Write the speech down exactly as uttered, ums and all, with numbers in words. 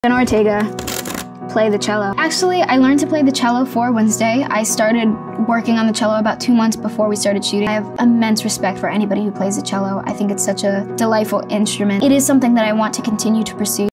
Jenna Ortega, play the cello. Actually, I learned to play the cello for Wednesday. I started working on the cello about two months before we started shooting. I have immense respect for anybody who plays the cello. I think it's such a delightful instrument. It is something that I want to continue to pursue.